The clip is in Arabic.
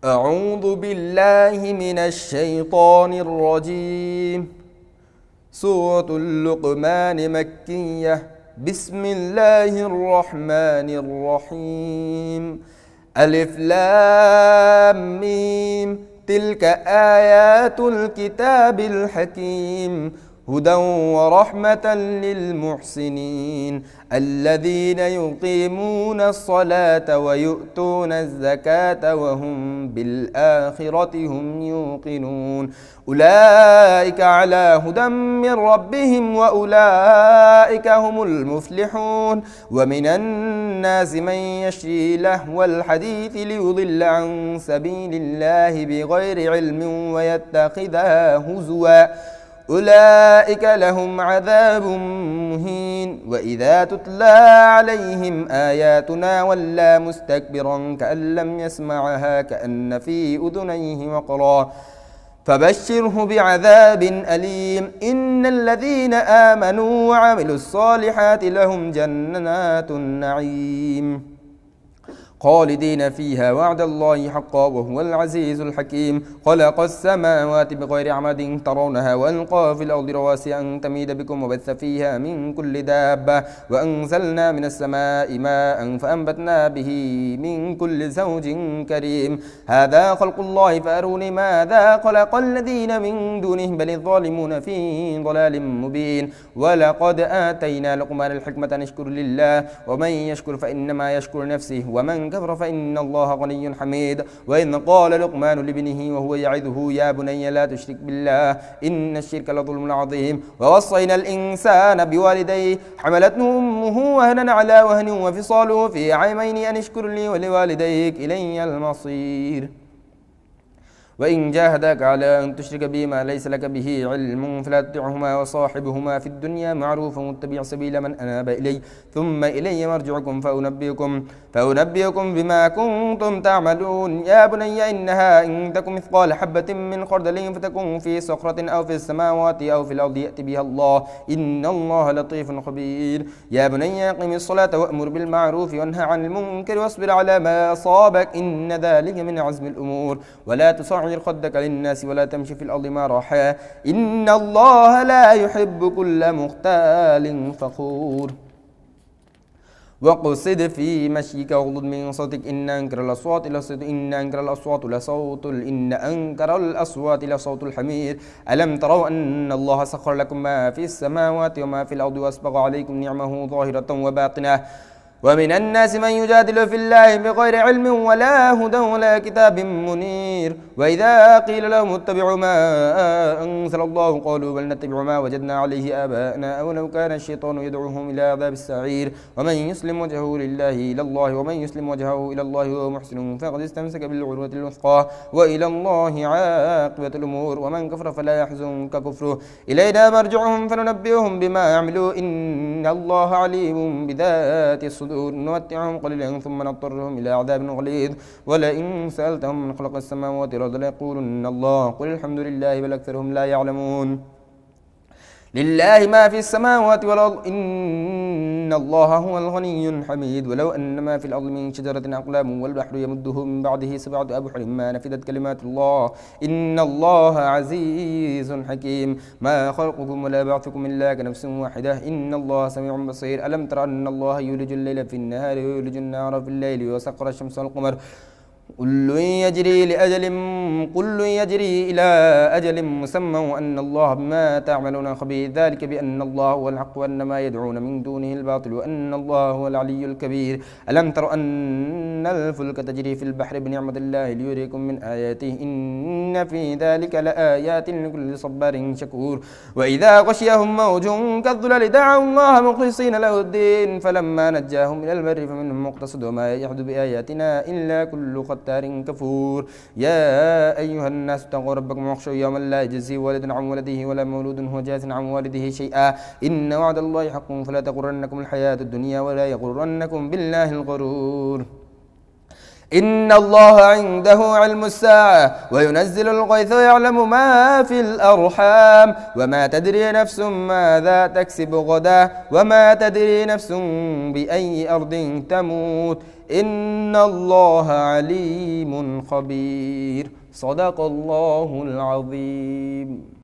أعوذ بالله من الشيطان الرجيم. سورة لقمان مكية. بسم الله الرحمن الرحيم. ألف لام ميم. تلك آيات الكتاب الحكيم. هدى ورحمة للمحسنين الذين يقيمون الصلاة ويؤتون الزكاة وهم بالآخرة هم يوقنون أولئك على هدى من ربهم وأولئك هم المفلحون. ومن الناس من يشري لهو الحديث ليضل عن سبيل الله بغير علم ويتخذها هزوا أولئك لهم عذاب مهين. وإذا تتلى عليهم آياتنا ولى مستكبرا كأن لم يسمعها كأن في أذنيه وقرا فبشره بعذاب أليم. إن الذين آمنوا وعملوا الصالحات لهم جنات النعيم خالدين فيها وعد الله حقا وهو العزيز الحكيم. خلق السماوات بغير عمد ترونها وألقى في الأرض رواسي أن تميد بكم وبث فيها من كل دابة وأنزلنا من السماء ماء فأنبتنا به من كل زوج كريم. هذا خلق الله فأروني ماذا خلق الذين من دونه بل الظالمون في ضلال مبين. ولقد آتينا لقمان الحكمة أن اشكر لله ومن يشكر فإنما يشكر نفسه ومن كفر فإن الله غني حميد. وإذ قال لقمان لابنه وهو يعظه يا بني لا تشرك بالله إن الشرك لظلم عظيم. ووصينا الإنسان بوالديه حملته أمه وهنا على وهن وفصاله في عامين أن اشكر لي ولوالديك إلي المصير. وإن جاهداك على أن تشرك بي ما ليس لك به علم فلا تطعهما وصاحبهما في الدنيا معروفا واتبع سبيل من أناب إلي ثم إلي مرجعكم فأنبئكم بما كنتم تعملون. يا بني إنها إن تكن مثقال حبة من خردل فتكن في صخرة أو في السماوات أو في الأرض يأتي بها الله إن الله لطيف خبير. يا بني أقم الصلاة وأمر بالمعروف وانهى عن المنكر واصبر على ما أصابك إن ذلك من عزم الأمور. ولا تصعر خدك للناس ولا تمشي في الأرض مرحا إن الله لا يحب كل مختال فخور. واقصد في مشيك واغضض من صوتك إن أنكر الأصوات لصوت الحمير. ألم تروا أن الله سخر لكم ما في السماوات وما في الأرض وأسبغ عليكم نعمه ظاهرة وباطنة. ومن الناس من يجادل في الله بغير علم ولا هدى ولا كتاب منير. وإذا قيل لهم اتبعوا ما أنزل الله قالوا بل نتبع ما وجدنا عليه آباءنا أولو كان الشيطان يدعوهم إلى عذاب السعير. ومن يسلم وجهه إلى الله وهو محسن فقد استمسك بالعروة الوثقى وإلى الله عاقبة الأمور. ومن كفر فلا يحزنك كفره إلينا مرجعهم فننبئهم بما يعملوا إن الله عليم بذات الصدور. نمتعهم قليلا ثم نضطرهم إلى عذاب غليظ. ولئن سألتهم من خلق السماوات والأرض ليقولن الله قل الحمد لله بل أكثرهم لا يعلمون. لله ما في السماوات والأرض إن الله هو الغني الحميد. ولو أن ما في الأرض من شجرة أقلام والبحر يمده من بعده 7 أبحر ما نفدت كلمات الله إن الله عزيز حكيم. ما خلقكم ولا بعثكم إلا كنفس واحدة إن الله سميع بصير. ألم تر أن الله يولج الليل في النهار ويولج النهار في الليل وسخر الشمس والقمر كل يجري إلى أجل مسمى وأن الله بما تعملون خبير. ذلك بأن الله هو الحق وأن ما يدعون من دونه الباطل وأن الله هو العلي الكبير. ألم تر أن الفلك تجري في البحر بنعمة الله ليريكم من آياته إن في ذلك لآيات لكل صبار شكور. وإذا غشيهم موج كالظلل دعوا الله مخلصين له الدين فلما نجاهم إلى البر فمنهم مقتصد وما يجحد بآياتنا إلا كل ختار كفور. يا أيها الناس اتقوا ربكم واخشوا يوما لا يجزي والد عن ولده ولا مولود هو جاز عن والده شيئا إن وعد الله حق فلا تغرنكم الحياة الدنيا ولا يغرنكم بالله الغرور. إن الله عنده علم الساعة وينزل الغيث ويعلم ما في الأرحام وما تدري نفس ماذا تكسب غدا وما تدري نفس بأي أرض تموت إن الله عليم خبير. صدق الله العظيم.